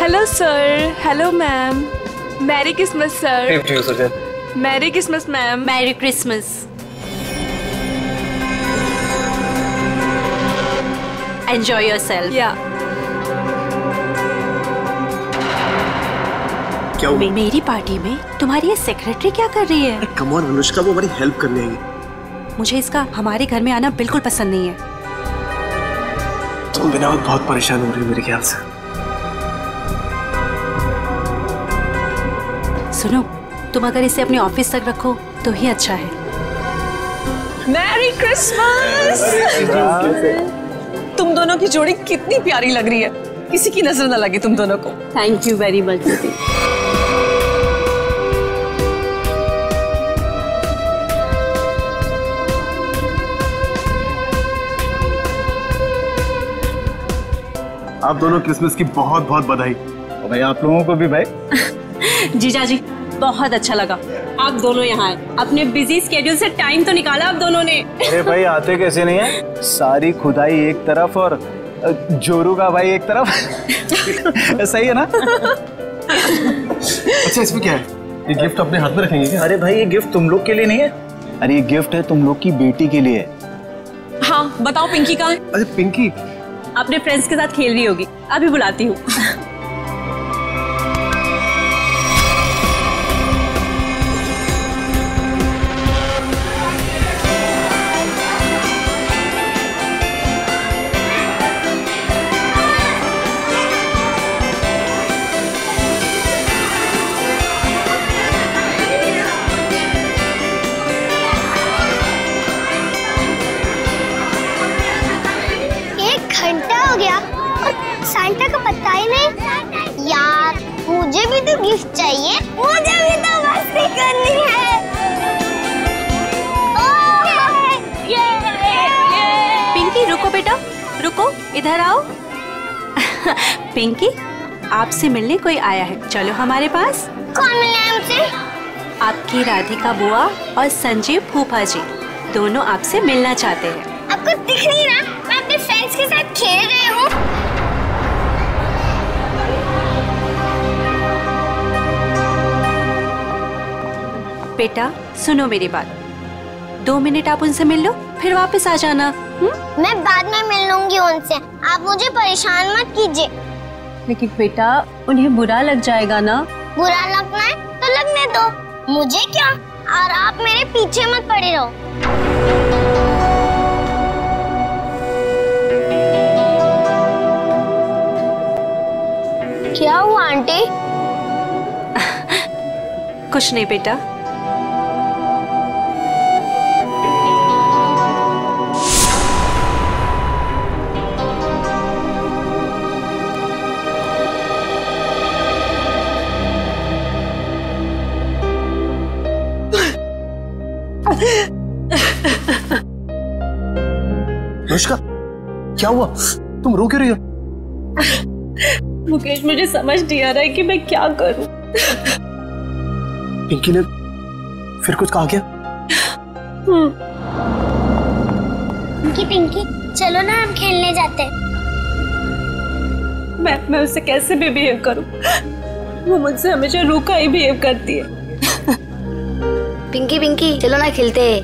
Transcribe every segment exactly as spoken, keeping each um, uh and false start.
Hello sir, hello ma'am, merry Christmas sir. Merry Christmas ma'am. Merry Christmas. Enjoy yourself. या क्या हुआ? मेरी party में तुम्हारी ये सेक्रेटरी क्या कर रही है? कम ऑन अनुष्का, वो हमारी हेल्प करने आई। मुझे इसका हमारे घर में आना बिल्कुल पसंद नहीं है। तुम बिना बहुत परेशान हो रही हो मेरे ख्याल से। सुनो, तुम अगर इसे अपने ऑफिस तक रखो तो ही अच्छा है। Merry Christmas. तुम दोनों की जोड़ी कितनी प्यारी लग रही है, किसी की नजर न लगे तुम दोनों को। थैंक यू वेरी मच दीदी। आप दोनों क्रिसमस की बहुत बहुत बधाई। और भाई आप लोगों को भी भाई। जीजा जी बहुत अच्छा लगा आप दोनों यहाँ आए। अपने बिजी स्केड्यूल से टाइम तो निकाला आप दोनों ने। अरे भाई आते कैसे नहीं है, सारी खुदाई एक तरफ और जोरू का भाई एक तरफ। सही है ना? अच्छा इसमें क्या है? ये गिफ्ट अपने हाथ में रखेंगे क्या? अरे भाई ये गिफ्ट तुम लोग के लिए नहीं है, अरे ये गिफ्ट है तुम लोग की बेटी के लिए। हाँ बताओ पिंकी कहाँ है? अरे पिंकी अपने फ्रेंड्स के साथ खेल रही होगी, अभी बुलाती हूँ। सांता का पता ही नहीं यार। मुझे भी तो गिफ्ट चाहिए, मुझे भी तो मस्ती करनी है। पिंकी रुको बेटा, रुको इधर आओ। पिंकी आपसे मिलने कोई आया है, चलो हमारे पास। कौन मिला हमसे? आपकी राधिका बुआ और संजीव फूफा जी दोनों आपसे मिलना चाहते हैं। आपको दिख नहीं रहा मैं अपने फ्रेंड्स के साथ खेल रही हूँ। बेटा सुनो मेरी बात, दो मिनट आप उनसे मिल लो फिर वापस आ जाना। हुँ? मैं बाद में मिल लूंगी उनसे, आप मुझे परेशान मत कीजिए। लेकिन बेटा उन्हें बुरा लग जाएगा ना। बुरा लगना है तो लगने दो, मुझे क्या। और आप मेरे पीछे मत पड़े रहो। क्या हुआ आंटी? कुछ नहीं बेटा। अनुष्का क्या हुआ? तुम रो क्यों रही हो? मुकेश मुझे समझ नहीं आ रहा है कि मैं क्या करूं। पिंकी ने फिर कुछ कहा क्या? पिंकी पिंकी चलो ना हम खेलने जाते हैं। मैं मैं उससे कैसे भी बिहेव करूं? वो मुझसे हमेशा रूखा ही बिहेव करती है। पिंकी पिंकी चलो ना खेलते हैं।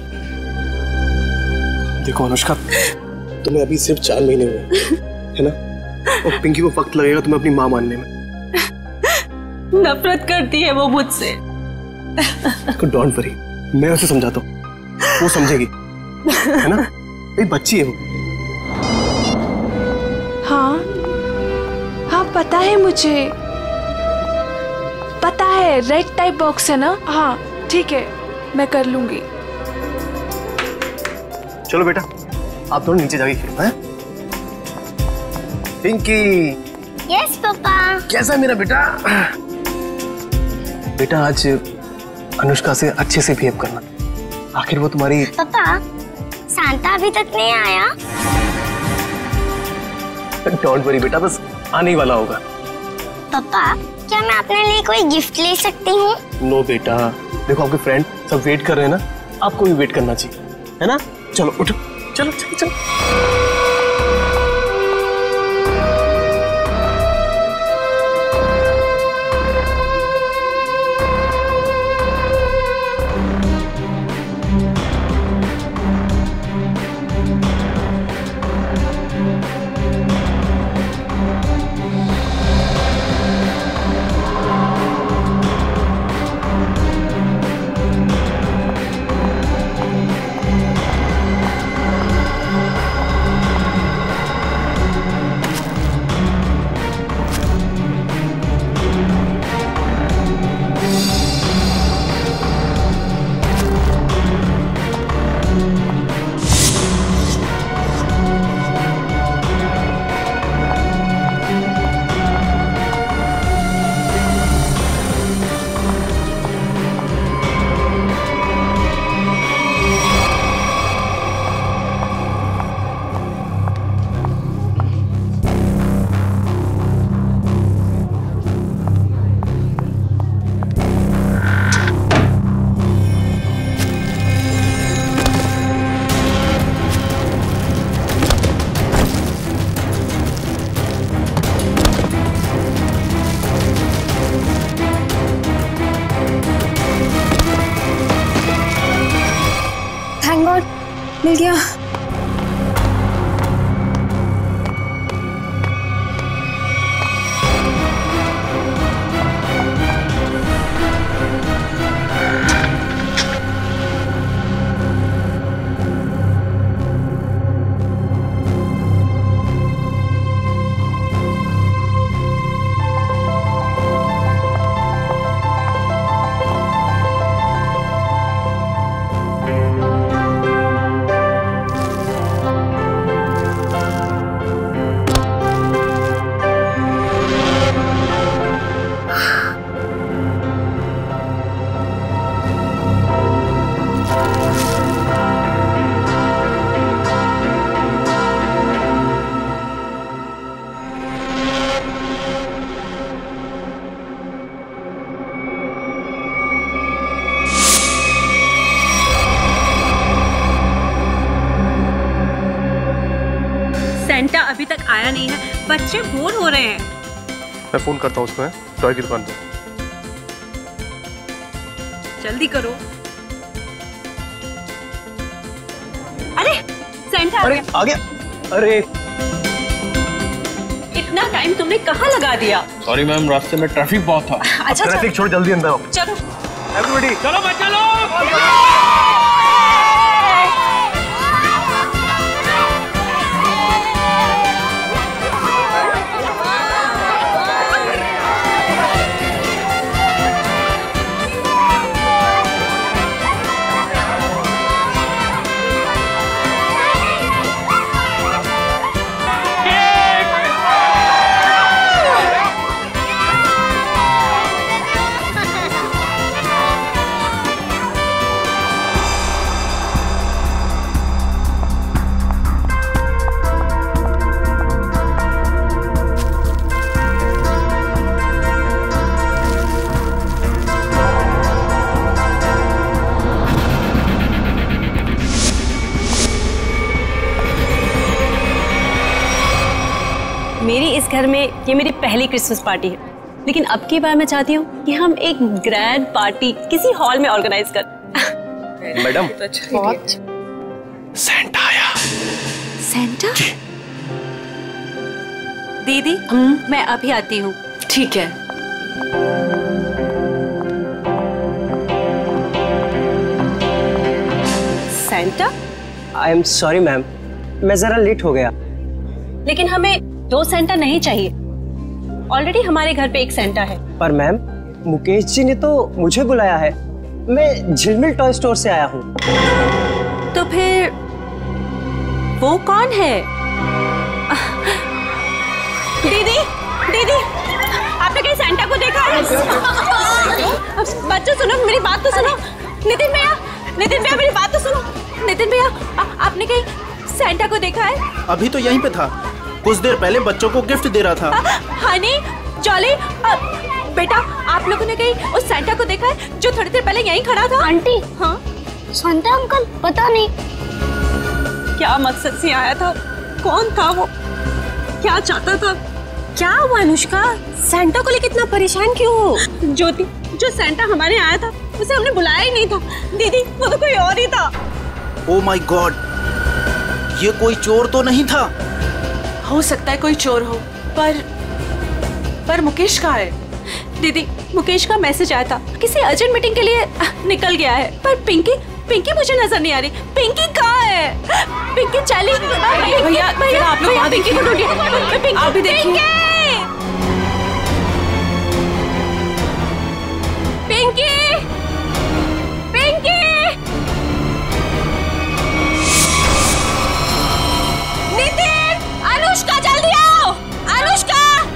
देखो अनुष्का, तुम्हें अभी सिर्फ चार महीने हुए है ना, और पिंकी को वक्त लगेगा तुम्हें अपनी माँ मानने में। नफरत करती है वो मुझसे। डोंट वरी, मैं उसे समझाता हूँ, वो समझेगी है ना, एक बच्ची है वो। हाँ हाँ पता है मुझे, पता है रेड टाइप बॉक्स है ना। हाँ ठीक है मैं कर लूंगी। चलो बेटा आप दोनों नीचे जाके खेलो हैं। पिंकी। Yes papa. कैसा है मेरा बेटा? बेटा आज अनुष्का से अच्छे से बिहेव करना, आखिर वो तुम्हारी। पापा सांता अभी तक नहीं आया। डोंट वरी बेटा, बस आने ही वाला होगा। पापा क्या मैं अपने लिए कोई गिफ्ट ले सकती हूँ? नो बेटा, देखो आपके फ्रेंड सब वेट कर रहे हैं ना, आपको भी वेट करना चाहिए है ना। चलो उठो, चलो चलो चलो। मिल गया। सेंटा अभी तक आया नहीं है, बच्चे बोर हो रहे हैं। मैं फोन करता हूँ उसको, टॉय की दुकान पे। जल्दी करो। अरे सेंटा अरे आ गया। अरे इतना टाइम तुमने कहाँ लगा दिया? सॉरी मैम, रास्ते में ट्रैफिक बहुत था। अच्छा ट्रैफिक छोड़ जल्दी अंदर आओ। चलो एवरीबॉडी चलो बच्चा लोग। मेरी इस घर में ये मेरी पहली क्रिसमस पार्टी है, लेकिन अब की बार मैं चाहती हूँ कि हम एक ग्रैंड पार्टी किसी हॉल में ऑर्गेनाइज कर। मैडम बहुत सेंटा आया। सेंटा? दीदी मैं अभी आती हूँ। ठीक है। Santa? I am sorry ma'am, मैं जरा लेट हो गया। लेकिन हमें दो सेंटा नहीं चाहिए, ऑलरेडी हमारे घर पे एक सेंटा है। पर मैम मुकेश जी ने तो मुझे बुलाया है, मैं झिलमिल टॉय स्टोर से आया हूँ। तो फिर वो कौन है? दीदी दीदी आपने कहीं सेंटा को देखा है? बच्चों सुनो, मेरी बात तो सुनो। नितिन भैया, नितिन भैया मेरी बात तो सुनो। नितिन भैया आपने कहीं सेंटा को देखा है? अभी तो यहीं पे था, कुछ देर पहले बच्चों को गिफ्ट दे रहा था। हनी, जॉली, बेटा आप लोगों ने कहीं उस सेंटा को देखा है जो थोड़ी देर पहले यहीं खड़ा था? आंटी हाँ शांता अंकल पता नहीं क्या मकसद से आया था, कौन था वो, क्या चाहता था? क्या हुआ अनुष्का, सेंटा को लेकर इतना परेशान क्यों हो? ज्योति, जो सेंटा हमारे आया था उसे हमने बुलाया ही नहीं था। दीदी वो तो कोई और ही था। ओह माय गॉड, ये कोई चोर तो नहीं था? हो सकता है कोई चोर हो, पर पर मुकेश कहाँ है? दीदी मुकेश का मैसेज आया था, किसी अर्जेंट मीटिंग के लिए निकल गया है। पर पिंकी पिंकी मुझे नजर नहीं आ रही। पिंकी कहाँ है? पिंकी चली। भैया भैया आप लोग पिंकी को ढूंढिए। आप भी देखिए। पिंकी पिंकी नितिन, अनुष्का जल्दी आओ। अनुष्का।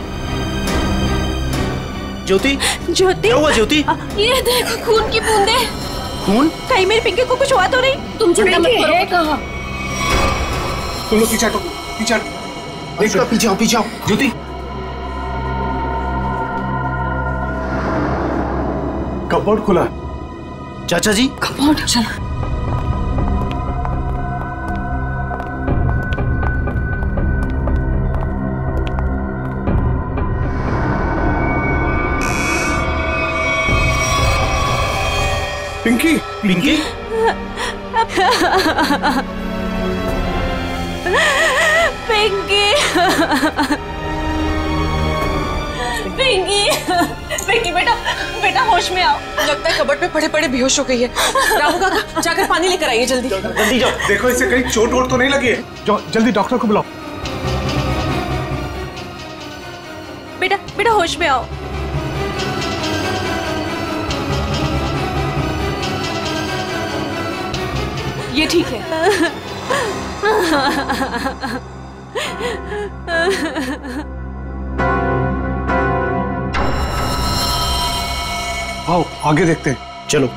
ज्योति, ज्योति क्या हुआ ज्योति? ये देखो खून की बूंदें। खून? कहीं मेरी पिंकी को कुछ हुआ तो नहीं? तुम चिंता मत करो। है कहाँ? तुम लोग पीछे हटो, पीछे हटो। देखो पीछे आओ, पीछे आओ। ज्योति कपबोर्ड खुला है। चाचा जी कपबोर्ड, चलो। पिंकी पिंकी पिंकी पिंकी पिंकी बेटा बेटा होश में आओ। लगता है कबर्ड पे पड़े पड़े बेहोश हो गई है। राहु काका जाकर पानी लेकर आइए जल्दी। जल्दी जाओ। देखो इसे कहीं चोट वोट तो नहीं लगी है। जाओ जल्दी डॉक्टर को बुलाओ। बेटा बेटा होश में आओ। ये ठीक है। आओ आगे देखते हैं। चलो।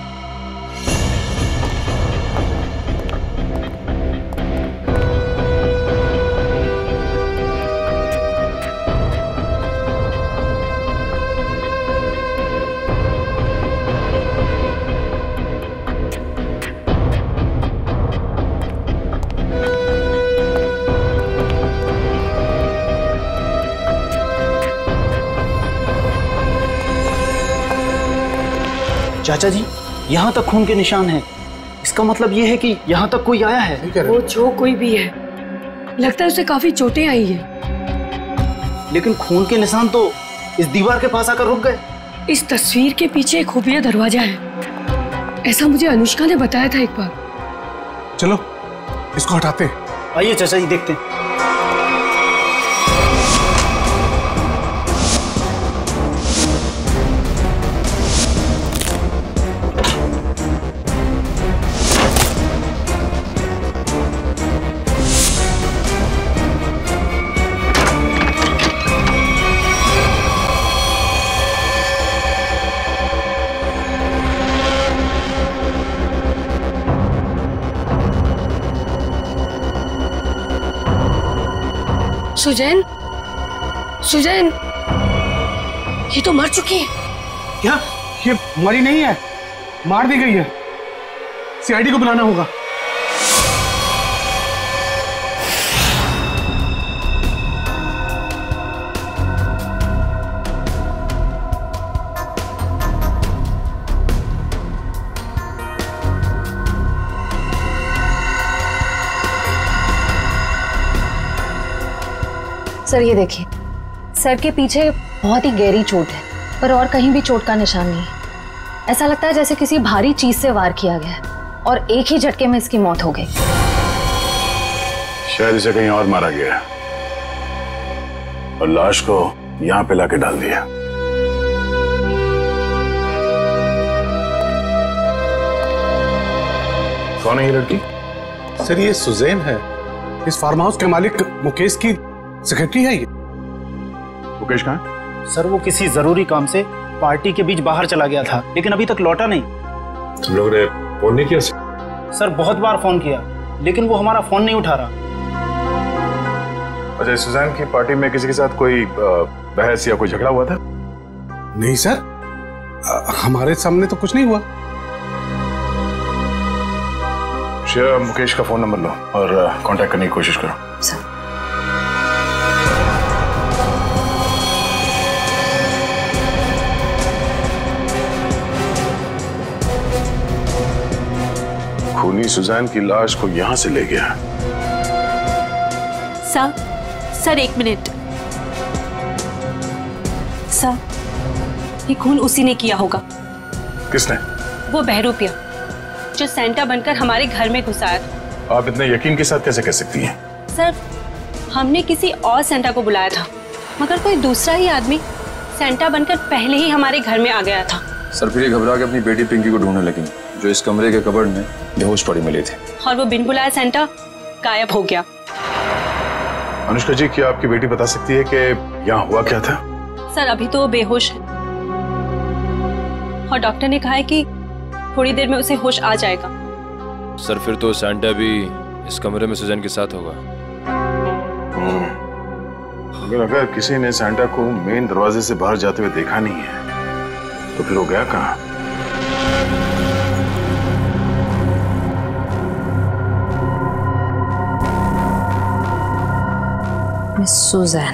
चाचा जी, यहाँ तक खून के निशान हैं। इसका मतलब ये है कि यहाँ तक कोई आया है। वो जो कोई भी है, लगता है उसे काफी चोटें आई हैं। लेकिन खून के निशान तो इस दीवार के पास आकर रुक गए। इस तस्वीर के पीछे एक खुफिया दरवाजा है, ऐसा मुझे अनुष्का ने बताया था एक बार। चलो इसको हटाते हैं। आइए चाचा जी देखते हैं। सुजैन, सुजैन, ये तो मर चुकी है। क्या? ये मरी नहीं है, मार दी गई है। सी आई डी को बुलाना होगा। सर ये देखिए, सर के पीछे बहुत ही गहरी चोट है, पर और कहीं भी चोट का निशान नहीं है। ऐसा लगता है जैसे किसी भारी चीज से वार किया गया है और एक ही झटके में इसकी मौत हो गई। शायद इसे कहीं और मारा गया है और लाश को यहाँ पे लाके डाल दिया। कौन है ये लड़की? सर ये सुजैन है, इस फार्म हाउस के मालिक मुकेश की सेक्रेटरी है ये। मुकेश कहाँ है? सर वो किसी जरूरी काम से पार्टी के बीच बाहर चला गया था, लेकिन अभी तक लौटा नहीं। तुम लोगों ने फोन नहीं किया? सर बहुत बार फोन किया, लेकिन वो हमारा फोन नहीं उठा रहा। अच्छा, सुजैन की पार्टी में किसी के साथ कोई बहस या कोई झगड़ा हुआ था? नहीं सर, आ, हमारे सामने तो कुछ नहीं हुआ। शेयर मुकेश का फोन नंबर लो और कांटेक्ट करने की कोशिश करो। सर खूनी सुजैन की लाश को यहां से ले गया। सर सर एक मिनट सर, ये खून उसी ने किया होगा। किसने? वो बहरूपिया जो सेंटा बनकर हमारे घर में घुसा था। आप इतने यकीन के साथ कैसे कह सकती हैं? सर हमने किसी और सेंटा को बुलाया था, मगर कोई दूसरा ही आदमी सेंटा बनकर पहले ही हमारे घर में आ गया था। सर फिर ये घबरा के अपनी बेटी पिंकी को ढूंढने लगी, जो इस कमरे के कबर्ड में बेहोश पड़ी मिली थी, और वो बिन बुलाया सेंटा गायब हो गया। अनुष्का जी, क्या आपकी बेटी बता सकती है कि यहाँ हुआ क्या था? सर अभी तो वो बेहोश है और डॉक्टर ने कहा है कि थोड़ी देर में उसे होश आ जाएगा। सर फिर तो सेंटा भी इस कमरे में सुजैन के साथ होगा। अगर अगर किसी ने सेंटा को मेन दरवाजे से बाहर जाते हुए देखा नहीं है तो फिर वो गया कहाँ? Miss Suzanne.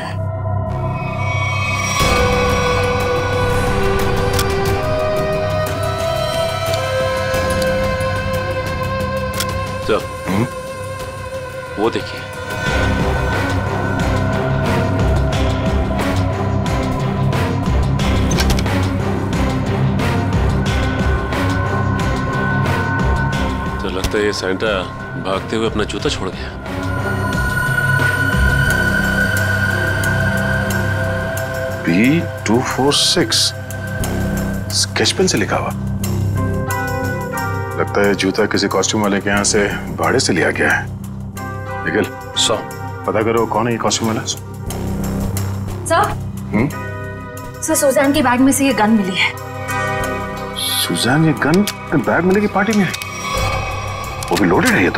सर वो देखिए। है ये सैंटा भागते हुए अपना जूता छोड़ गया। B two four six sketch pen से लिखा हुआ। लगता है जूता किसी कॉस्ट्यूम वाले के यहाँ से भाड़े से लिया गया है। निखिल, सौ पता करो कौन है ये कॉस्ट्यूम वाला। सर, हम्म सर सुजान के बैग में से ये गन मिली है। सुजान ये गन बैग मिलेगी पार्टी में? वो भी लोडेड है ये तो।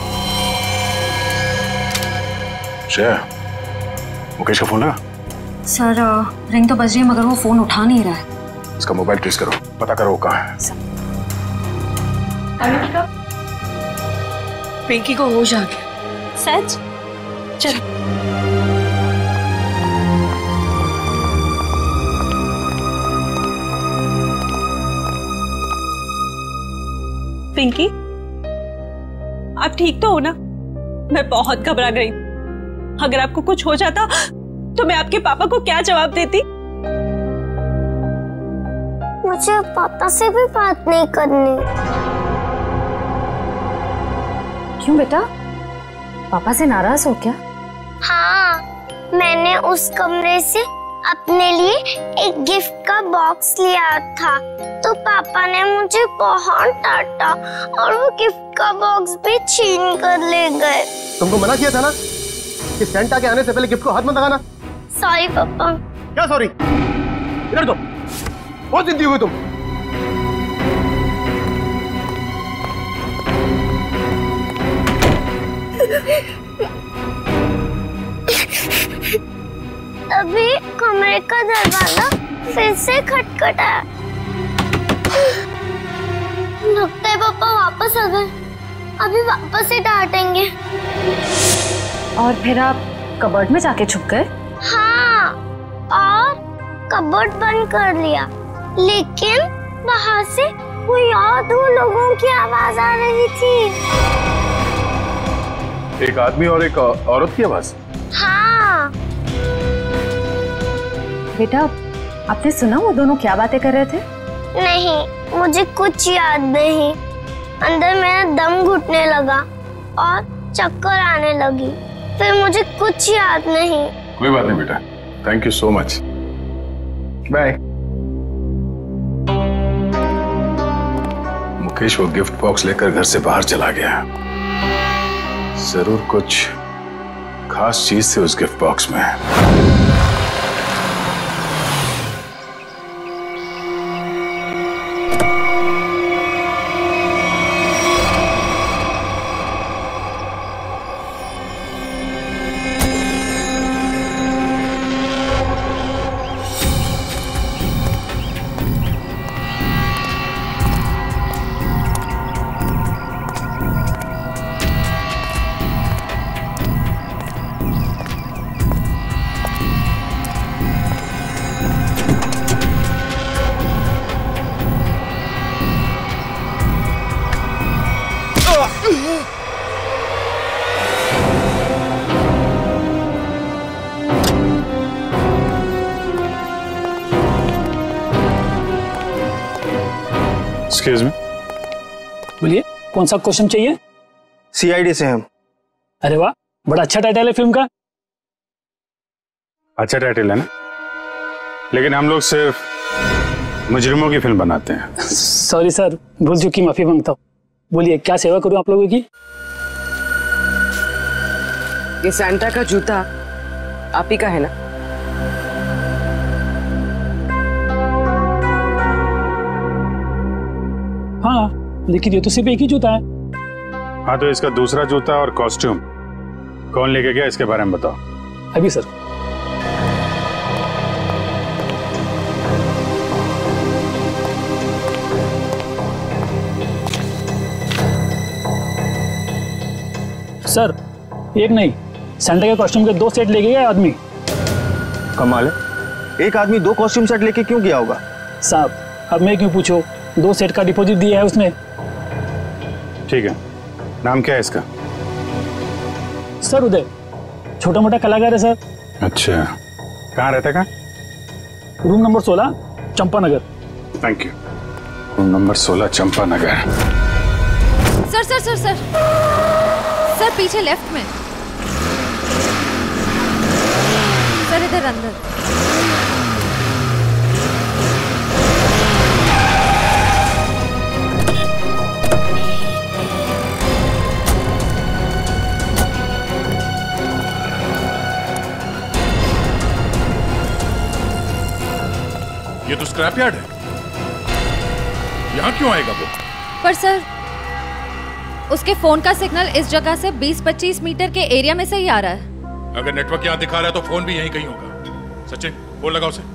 श्रेया, मुकेश का फोन लगा? सर रिंग तो बज रही है मगर वो फोन उठा नहीं रहा है। इसका मोबाइल ट्रेस करो, पता करो वो कहाँ है। पिंकी को होश आ गया। सच? चल। पिंकी, आप ठीक तो हो ना? मैं बहुत घबरा गई। अगर आपको कुछ हो जाता तो मैं आपके पापा को क्या जवाब देती? मुझे पापा से भी बात नहीं करनी। क्यों बेटा, पापा से नाराज हो क्या? हाँ, मैंने उस कमरे से अपने लिए एक गिफ्ट का बॉक्स लिया था, तो पापा ने मुझे बहुत डांटा और वो गिफ्ट का बॉक्स भी छीन कर ले गए। तुमको मना किया था ना कि सेंटा के आने से पहले गिफ्ट को हाथ मत लगाना। सॉरी पापा। क्या सॉरी? इधर दो, बहुत जिद्दी हुई तुम। अभी कमरे का दरवाजा फिर से खटखटाया। लगता है पापा वापस आ गए। अभी वापस से डांटेंगे। और फिर आप कबर्ड में जाके छुप गए? हाँ, और कबर्ड बंद कर लिया, लेकिन बाहर से कोई और दो लोगों की आवाज आ रही थी। एक आदमी और एक औरत की आवाज? हाँ। बेटा, आपने सुना वो दोनों क्या बातें कर रहे थे? नहीं, मुझे कुछ याद नहीं। अंदर मेरा दम घुटने लगा और चक्कर आने लगी। फिर मुझे कुछ याद नहीं। कोई बात नहीं बेटा, thank you so much, bye. Mukesh वो गिफ्ट बॉक्स लेकर घर से बाहर चला गया। जरूर कुछ खास चीज थी उस गिफ्ट बॉक्स में। एक्सक्यूज मी, बोलिए, कौन सा क्वेश्चन चाहिए? सी आई डी से हम। अरे वाह, बड़ा अच्छा टाइटल है फिल्म का। अच्छा टाइटल है ना, लेकिन हम लोग सिर्फ मुजरिमों की फिल्म बनाते हैं। सॉरी सर, भूल चुकी, माफी मांगता हूँ। बोलिए, क्या सेवा करूँ आप लोगों की? ये सैंटा का जूता आप ही का है ना? हाँ, लेकिन ये तो सिर्फ एक ही जूता है। हाँ, तो इसका दूसरा जूता और कॉस्ट्यूम कौन लेके गया, इसके बारे में बताओ। अभी सर। सर, एक नहीं, सैंटा के कॉस्ट्यूम के दो सेट लेके गया आदमी। कमाल है, एक आदमी दो कॉस्ट्यूम सेट लेके क्यों गया होगा? साहब, अब मैं क्यों पूछूं? दो सेट का डिपॉजिट दिया है उसने। ठीक है, नाम क्या है इसका? सर उदय, छोटा मोटा कलाकार है सर। अच्छा, कहाँ रहता है? रूम नंबर सोलह, Champa Nagar. Thank you. Room number सोलह, Champa Nagar. Sir sir sir sir sir पीछे लेफ्ट में सर, इधर अंदर। ये तो स्क्रैप यार्ड है, यहाँ क्यों आएगा वो? पर सर उसके फोन का सिग्नल इस जगह से बीस पच्चीस मीटर के एरिया में से ही आ रहा है। अगर नेटवर्क यहाँ दिखा रहा है तो फोन भी यहीं कहीं होगा। सचिन फोन लगाओ उसे।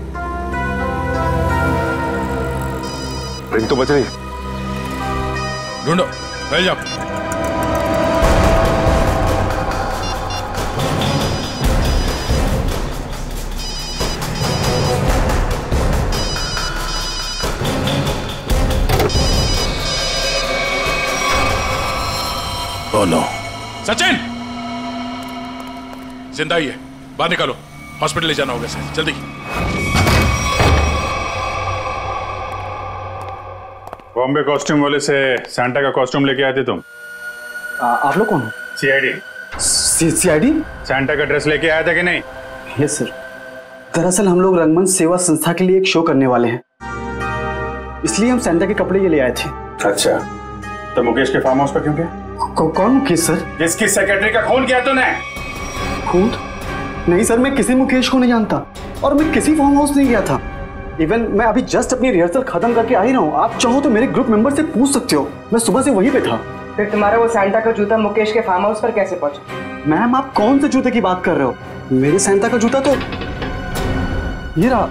रिंग तो बज रही। ढूंढो, फैल जाओ। Oh no. सचिन जिंदा ही है, बाहर निकालो, हॉस्पिटल ले जाना होगा सर, जल्दी। बॉम्बे कॉस्ट्यूम वाले से सैंटा का कॉस्ट्यूम लेके आए थे तुम? आ, आप लोग कौन हो? C I D. C I D? Santa का ड्रेस लेके आया था कि नहीं? Yes sir. दरअसल हम लोग रंगमंच सेवा संस्था के लिए एक शो करने वाले हैं, इसलिए हम सैंटा के कपड़े ये ले आए थे। अच्छा, तो मुकेश के फार्म हाउस पर क्यों गए? कौ, कौन मुकेश सर? जिसकी सेक्रेटरी का खून किया तूने? खून? नहीं सर, मैं किसी मुकेश को नहीं जानता और मैं किसी फार्म हाउस नहीं गया था। इवन मैं अभी जस्ट अपनी रिहर्सल खत्म करके आ ही रहा हूँ। आप चाहो तो मेरे ग्रुप मेंबर से पूछ सकते हो, मैं सुबह से वहीं पे था। फिर तुम्हारा वो सैंटा का जूता मुकेश के फार्म हाउस पर कैसे पहुंचा? मैम आप कौन से जूते की बात कर रहे हो? मेरे सैंटा का जूता तो ये रहा।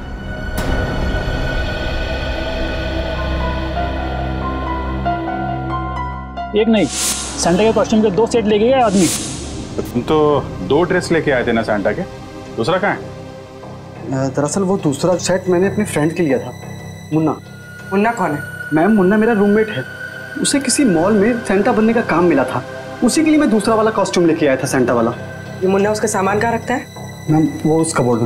एक नहीं, सैंटा के कॉस्ट्यूम के दो सेट लेके गए आदमी। तो तुम तो दो ड्रेस लेके आए थे ना सैंटा के, दूसरा कहाँ है? दरअसल वो दूसरा सेट मैंने अपने फ्रेंड के लिया था, मुन्ना। मुन्ना कौन है? मैम मुन्ना मेरा रूममेट है, उसे किसी मॉल में सैंटा बनने का काम मिला था, उसी के लिए मैं दूसरा वाला कॉस्ट्यूम लेके आया था, सैंटा वाला। ये मुन्ना उसका सामान कहाँ रखता है? मैम वो उस कबोर्ड में।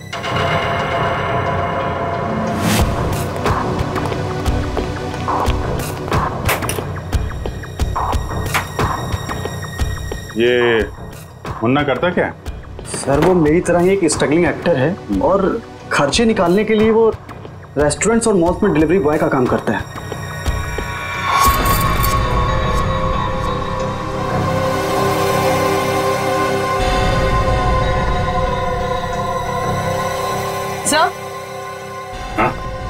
ये मुन्ना करता क्या? सर वो मेरी तरह ही एक स्ट्रगलिंग एक्टर है और खर्चे निकालने के लिए वो रेस्टोरेंट्स और मॉल्स में डिलीवरी बॉय का काम करता है। सर? हाँ?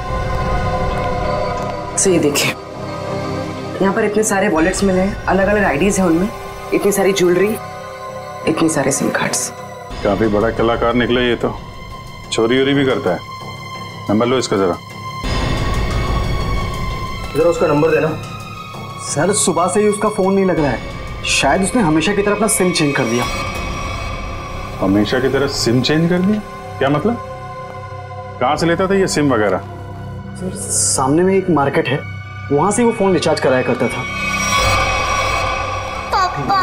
सर ये देखिए, यहाँ पर इतने सारे वॉलेट्स मिले हैं, अलग अलग आईडीज हैं उनमें, इतनी सारी ज्वेलरी, इतनी सारे सिम कार्ड्स। काफी बड़ा कलाकार निकले ये तो, चोरी वोरी भी करता है। नंबर लो इसका जरा। जरा उसका नंबर देना। सर सुबह से ही उसका फोन नहीं लग रहा है, शायद उसने हमेशा की तरह अपना सिम चेंज कर दिया। हमेशा की तरह सिम चेंज कर दिया? क्या मतलब? कहाँ से लेता था ये सिम वगैरह? सर सामने में एक मार्केट है, वहां से वो फोन रिचार्ज कराया करता था। पापा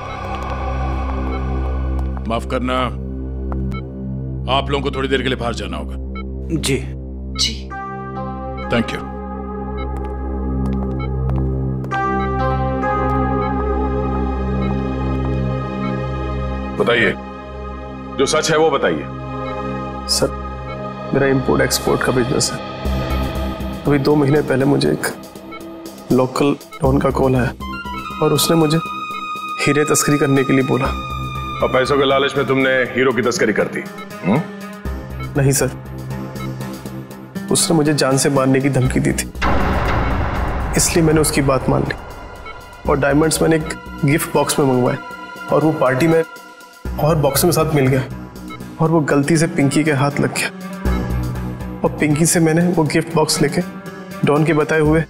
माफ करना, आप लोगों को थोड़ी देर के लिए बाहर जाना होगा। जी जी थैंक यू। बताइए, जो सच है वो बताइए। सर मेरा इंपोर्ट एक्सपोर्ट का बिजनेस है। अभी दो महीने पहले मुझे एक लोकल डॉन का कॉल आया और उसने मुझे हीरे तस्करी करने के लिए बोला। और पैसों के लालच में तुमने हीरो की तस्करी कर दी? नहीं सर, उसने मुझे जान से मारने की धमकी दी थी, इसलिए मैंने उसकी बात मान ली और डायमंड्स मैंने एक गिफ्ट बॉक्स में मंगवाए और वो पार्टी में और बॉक्स में साथ मिल गया और वो गलती से पिंकी के हाथ लग गया और पिंकी से मैंने वो गिफ्ट बॉक्स लेके डॉन के बताए हुए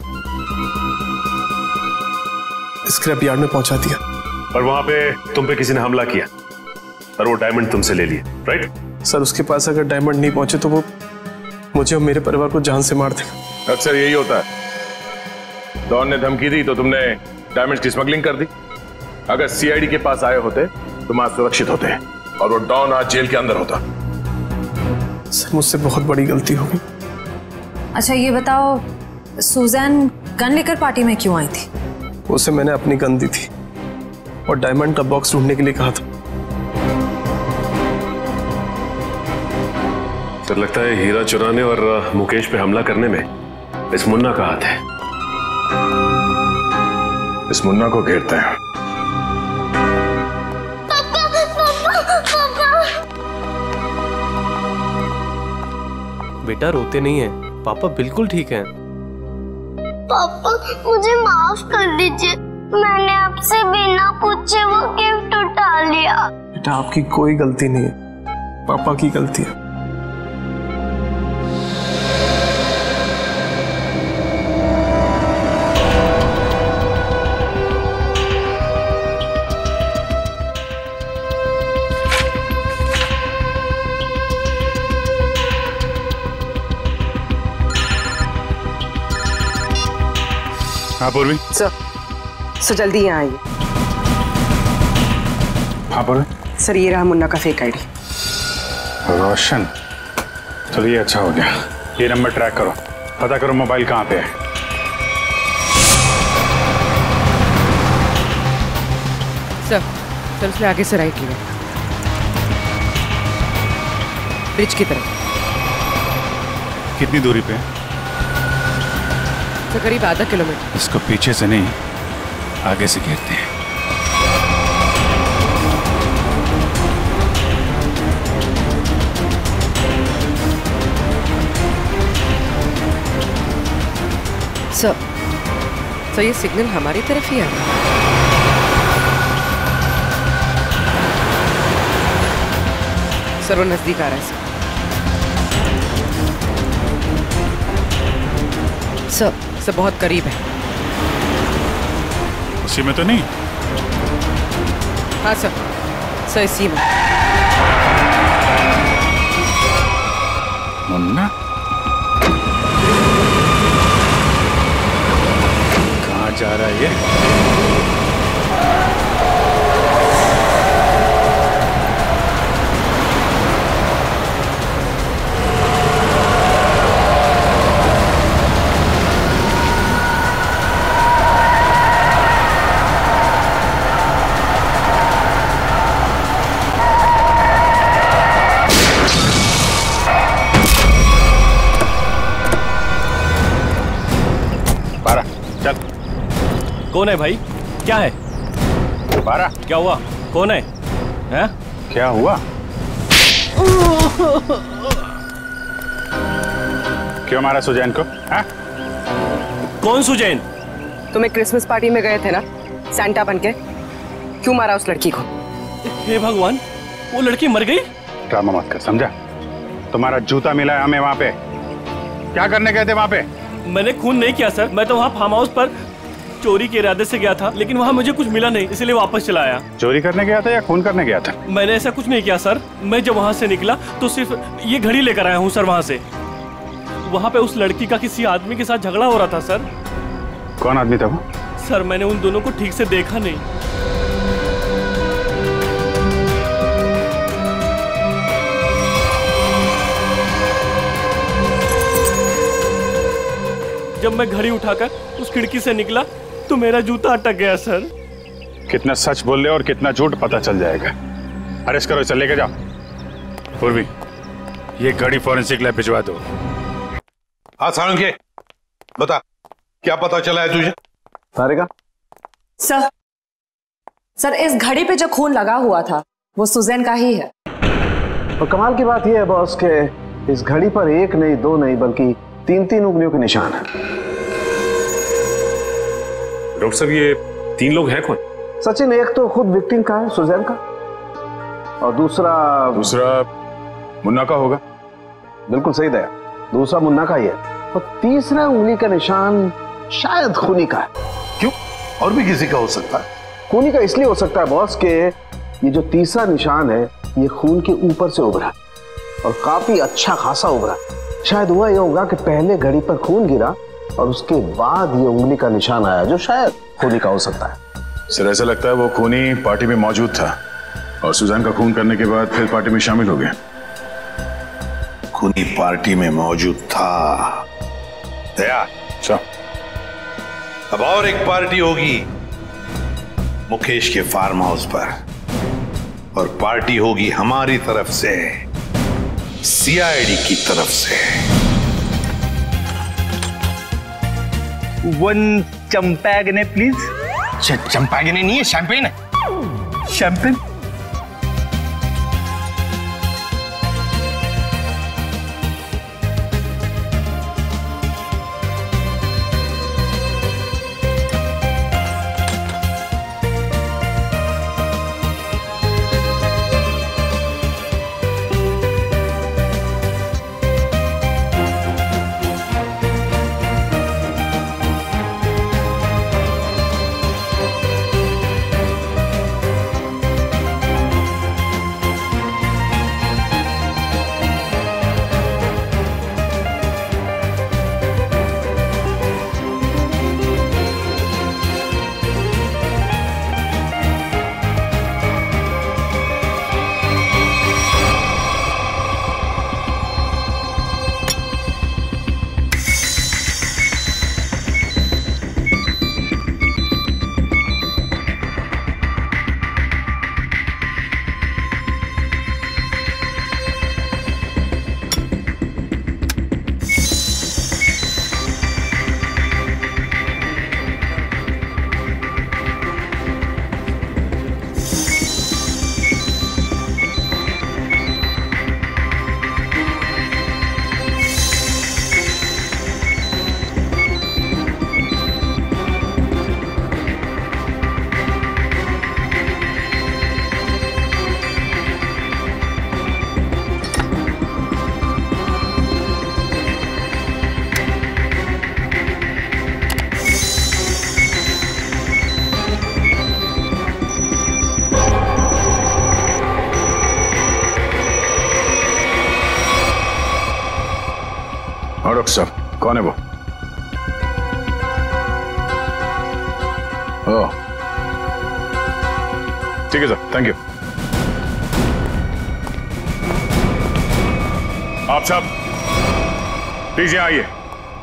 स्क्रैप यार्ड में पहुंचा दिया। और वहां पे तुम पे किसी ने हमला किया और वो डायमंड तुमसे ले लिए, राइट? सर उसके पास अगर डायमंड नहीं पहुंचे तो वो मुझे और मेरे परिवार को जान से मार देगा। अक्सर यही होता है, डॉन ने धमकी दी तो तुमने डायमंड्स की स्मगलिंग कर दी। अगर सी आई डी के पास आए होते तुम आज सुरक्षित होते और वो डॉन आज जेल के अंदर होता। सर मुझसे बहुत बड़ी गलती हो गई। अच्छा ये बताओ, सुजैन गन लेकर पार्टी में क्यों आई थी? उसे मैंने अपनी गन दी थी और डायमंड का बॉक्स ढूंढने के लिए कहा था। सर लगता है हीरा चुराने और मुकेश पे हमला करने में इस मुन्ना का हाथ है। इस मुन्ना को घेरते हैं। पापा, पापा, पापा। बेटा रोते नहीं है, पापा बिल्कुल ठीक हैं। पापा मुझे माफ कर दीजिए, मैंने आपसे बिना पूछे वो गिफ्ट उठा लिया। बेटा आपकी कोई गलती नहीं है, पापा की गलती है। हाँ पूर्वी। सर सर जल्दी यहाँ आइए। हाँ पूर्वी। सर ये रहा मुन्ना का फेक आईडी। रोशन, चलिए अच्छा हो गया। ये नंबर ट्रैक करो, पता करो मोबाइल कहाँ पे है। सर सर उसने आगे से राइट लिया, ब्रिज की तरफ। कितनी दूरी पे है? सर करीब आधा किलोमीटर। इसको पीछे से नहीं, आगे से घेरते हैं। सर सर ये सिग्नल हमारी तरफ ही आ रहा है। सर वो नजदीक आ रहा है सर। सर सर बहुत करीब है। उसी में तो नहीं? हाँ सर सर इसी में। मुन्ना कहाँ जा रहा है ये? कौन है भाई? क्या है? बारह। क्या हुआ? कौन है? हैं? क्या हुआ? क्यों मारा सुजैन को? हाँ? कौन सुजैन? तुम्हें क्रिसमस पार्टी में गए थे ना सैंटा बनके, क्यों मारा उस लड़की को? हे भगवान, वो लड़की मर गई? ड्रामा मत कर, समझा? तुम्हारा जूता मिला है हमें वहां पे। क्या करने गए थे वहां पे? मैंने खून नहीं किया सर, मैं तो वहाँ फार्म हाउस पर चोरी के इरादे से गया था, लेकिन वहाँ मुझे कुछ मिला नहीं, इसलिए वापस चला आया। चोरी करने गया था या खून करने गया था? मैंने ऐसा कुछ नहीं किया सर। मैं जब वहाँ से निकला तो सिर्फ ये घड़ी लेकर आया हूँ सर। वहाँ से वहाँ पे उस लड़की का किसी आदमी के साथ झगड़ा हो रहा था सर। कौन आदमी था वो? सर मैंने उन दोनों को ठीक से देखा नहीं। जब मैं घड़ी उठाकर उस खिड़की से निकला तो मेरा जूता अटक गया सर। कितना सच बोल रहे और कितना झूठ पता चल जाएगा। अरेस्ट करो, इसे लेके जाओ। पूर्वी, ये घड़ी फॉरेंसिक लैब भिजवा दो। हाँ सारंगे, बता क्या पता चला है तुझे? सारेगा सर सर इस घड़ी पे जो खून लगा हुआ था वो सुजैन का ही है। और कमाल की बात यह है बॉस के इस घड़ी पर एक नहीं, दो नहीं, बल्कि तीन तीन उंगलियों के निशान है। डॉक्टर साहब ये तीन लोग हैं कौन? सचिन, एक तो खुद विक्टिम का है, सुजैन का, और दूसरा दूसरा मुन्ना का होगा। बिल्कुल सही दया, दूसरा मुन्ना का ही है, और तीसरा उंगली का निशान शायद खूनी का है। क्यों? और भी किसी का हो सकता है? खूनी का इसलिए हो सकता है बॉस के ये जो तीसरा निशान है ये खून के ऊपर से उभरा और काफी अच्छा खासा उभरा। शायद हुआ यह होगा कि पहले घड़ी पर खून गिरा और उसके बाद ये उंगली का निशान आया जो शायद खूनी का हो सकता है। सर ऐसा लगता है वो खूनी पार्टी में मौजूद था और सुजैन का खून करने के बाद फिर पार्टी में शामिल हो गया। खूनी पार्टी में मौजूद था। दया, अच्छा, अब और एक पार्टी होगी मुकेश के फार्म हाउस पर, और पार्टी होगी हमारी तरफ से, सी आई डी की तरफ से। One चंपागने please. चंपागने नहीं है, शैंपेन है। शैंपेन। डॉक्टर साहब, कौन है वो? ओह, ठीक है सर, थैंक यू। आप सब प्लीज यहां आइए।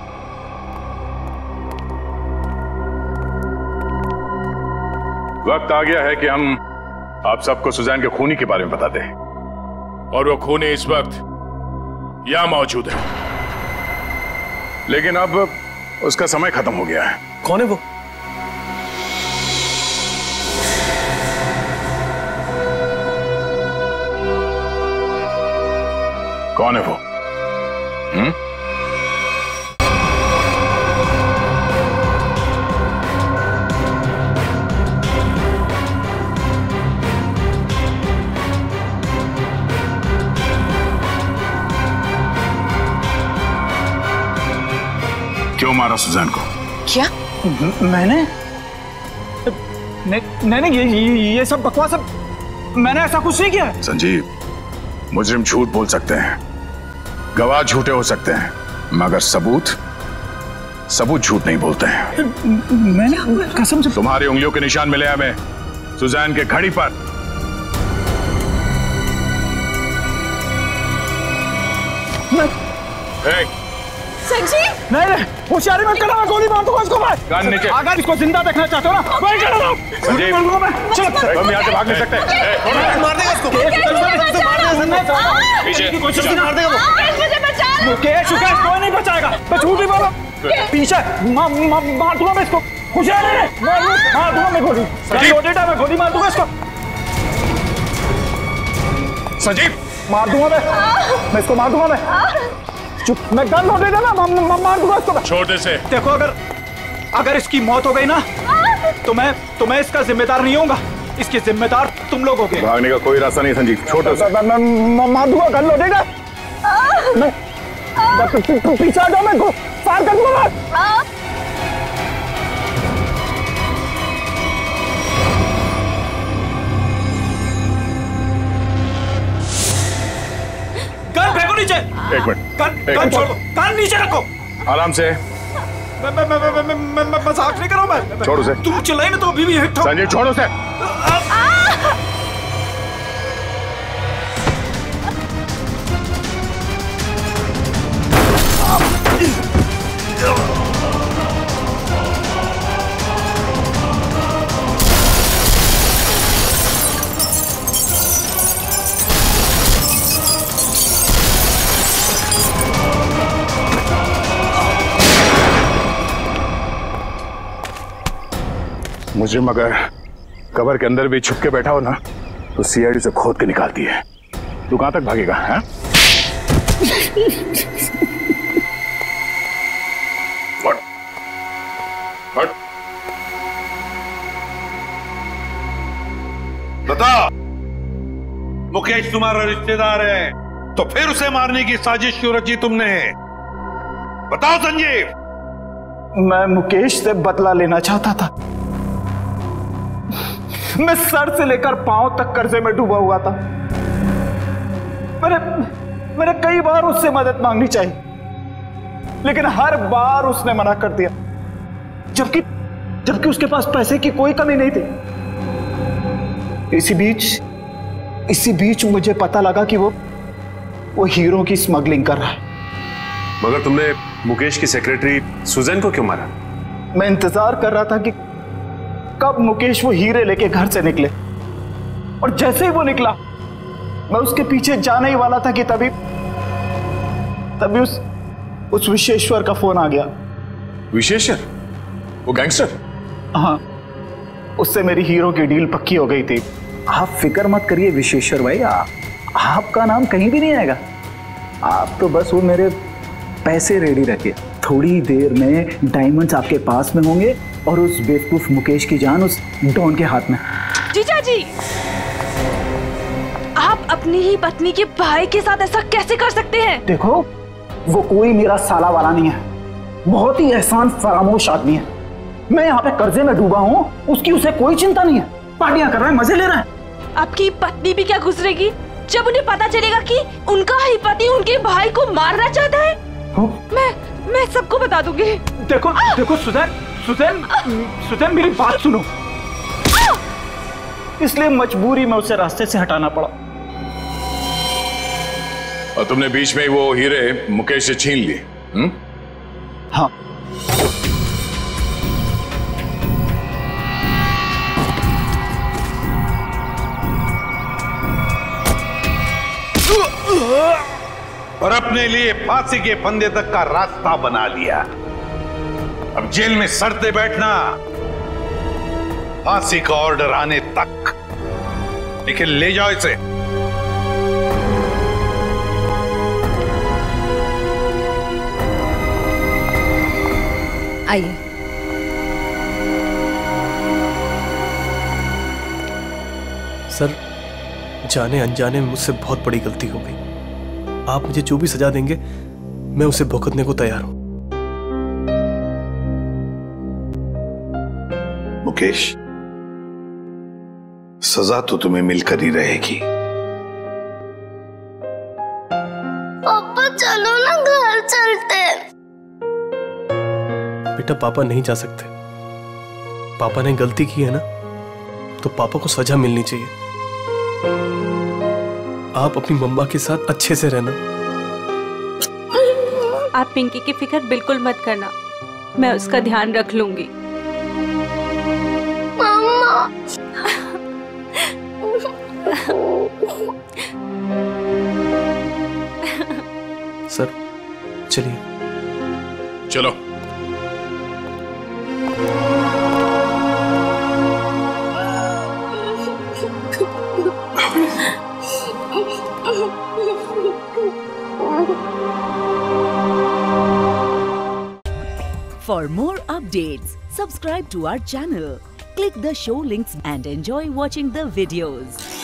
वक्त आ गया है कि हम आप सबको सुजैन के खूनी के बारे में बताते हैं, और वो खूनी इस वक्त यहां मौजूद है, लेकिन अब उसका समय खत्म हो गया है। कौन है वो? कौन है वो? हम्म? क्यों मारा सुजैन को? क्या? मैंने नहीं नहीं ये, ये ये सब बकवास, मैंने ऐसा कुछ नहीं किया। संजीव, मुजरिम झूठ बोल सकते हैं, गवाह झूठे हो सकते हैं, मगर सबूत सबूत झूठ नहीं बोलते हैं। मैंने कसम से। तुम्हारी उंगलियों के निशान मिले हमें सुजैन के घड़ी पर। संजीव, नहीं नहीं होशियारी मत करना, मैं गोली मार दूंगा इसको। मैं गन नीचे। अगर इसको जिंदा देखना चाहते हो ना, वही कर लो। संजीव, हम यहाँ से भाग नहीं सकते। मार देगा इसको, पीछे कोशिश मार देगा वो। मुकेश, मुकेश कोई नहीं बचाएगा, मैं झूठ ही बोला। पीछे मार दूंगा मैं इसको। होशियारी मार दूंगा मैं गोली। लोडेड है, मैं गोली मार दूंगा इसको। संजीव, मार दूंगा मैं, मैं इसको मार दूंगा मैं। चुप, मैं गन लोडेड है ना, मार दूंगा इसको। छोड़ दे से। देखो, अगर अगर इसकी मौत हो गई ना, तो मैं तो मैं इसका जिम्मेदार नहीं होऊंगा, इसके जिम्मेदार तुम लोग होगे। भागने का कोई रास्ता नहीं संजीव, छोटा सा। मैं मार दूंगा, गन लोडेड है। मैं पीछे आ जाओ, मैं फायर कर दूंगा। गन फेंको नीचे। एक मिनट, गन गन छोड़ो, गन नीचे रखो। आराम से। मैं मैं मैं मैं मैं मैं मजाक नहीं कर रहा हूं। मैं छोड़ो से। तुम चिल्लाए ना तो अभी भी हिट हो। संजीव, छोड़ो से। मुजरिम अगर कबर के अंदर भी छुप के बैठा हो ना तो सीआईडी से खोद के निकालती है। तू कहां तक भागेगा? हैं? हट, हट। बता, मुकेश तुम्हारा रिश्तेदार है तो फिर उसे मारने की साजिश क्यों रची तुमने? बताओ संजीव। मैं मुकेश से बदला लेना चाहता था। मैं सर से लेकर पांव तक कर्जे में डूबा हुआ था। मैंने मैंने कई बार उससे मदद मांगनी चाहिए, लेकिन हर बार उसने मना कर दिया, जबकि जबकि उसके पास पैसे की कोई कमी नहीं थी। इसी बीच इसी बीच मुझे पता लगा कि वो वो हीरो की स्मगलिंग कर रहा है। मगर तुमने मुकेश की सेक्रेटरी सुजैन को क्यों मारा? मैं इंतजार कर रहा था कि कब मुकेश वो हीरे लेके घर से निकले, और जैसे ही वो निकला मैं उसके पीछे जाने ही वाला था कि तभी तभी उस उस विशेश्वर का फोन आ गया। विशेश्वर? वो गैंगस्टर? हाँ, उससे मेरी हीरो की डील पक्की हो गई थी। आप फिक्र मत करिए विशेश्वर भाई, आ, आपका नाम कहीं भी नहीं आएगा। आप तो बस वो मेरे पैसे रेडी रखिए, थोड़ी देर में डायमंड्स आपके पास में होंगे और उस बेवकूफ मुकेश की जान उस डॉन के हाथ में। जीजा जी, आप अपनी ही पत्नी के भाई के साथ ऐसा कैसे कर सकते हैं? देखो, वो कोई मेरा साला वाला नहीं है, बहुत ही एहसान फरामोश आदमी है। मैं यहाँ पे कर्जे में डूबा हूँ, उसकी उसे कोई चिंता नहीं है, पार्टियां कर रहा है, मजे ले रहा है। आपकी पत्नी भी क्या गुजरेगी जब उन्हें पता चलेगा कि उनका ही पति उनके भाई को मारना चाहता है? मैं मैं सबको बता दूंगी। देखो आ! देखो सुजैन, सुजैन, सुजैन मेरी बात सुनो। इसलिए मजबूरी में उसे रास्ते से हटाना पड़ा। और तुमने बीच में वो हीरे मुकेश से छीन लिए? हम्म? हाँ। और अपने लिए फांसी के फंदे तक का रास्ता बना लिया। अब जेल में सड़ते बैठना, फांसी का ऑर्डर आने तक। लेकिन ले जाओ इसे। आइए। सर, जाने अनजाने में मुझसे बहुत बड़ी गलती हो गई। आप मुझे जो भी सजा देंगे मैं उसे भुगतने को तैयार हूं। मुकेश, सजा तो तुम्हें मिलकर ही रहेगी। पापा चलो ना, घर चलते। बेटा, पापा नहीं जा सकते। पापा ने गलती की है ना, तो पापा को सजा मिलनी चाहिए। आप अपनी मम्मा के साथ अच्छे से रहना। आप पिंकी की फिक्र बिल्कुल मत करना, मैं उसका ध्यान रख लूंगी। मम्मा। सर, चलिए। चलो। For more updates, subscribe to our channel, click the show links and enjoy watching the videos.